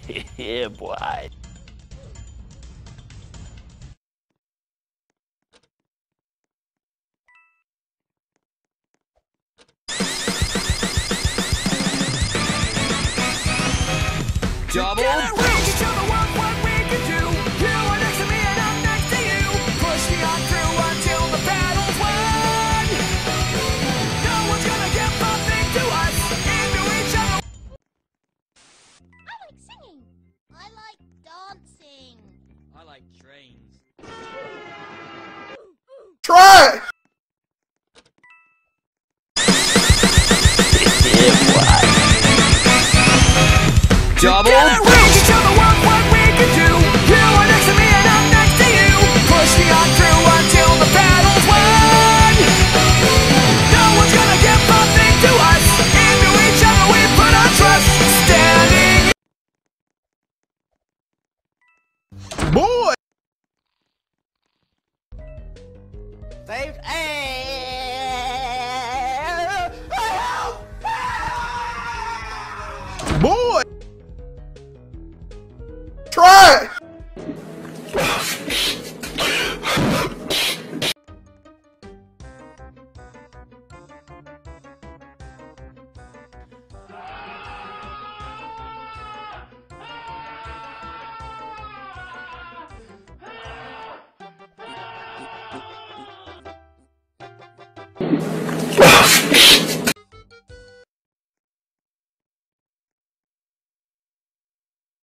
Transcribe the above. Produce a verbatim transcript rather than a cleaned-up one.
Yeah, boy. Double. We can show the world what we can do. You are next to me and I'm next to you. Pushing on through until the battle's won. No one's gonna give a thing to us. Into each other. I like singing. I like dancing. I like trains. Try! Yeah, boy. Double. We can show the world what we can do. You are next to me and I'm next to you. Pushing on through until the battle's won. No one's gonna give a thing to us. Into each other we put our trust. Standing. Boy! Saved and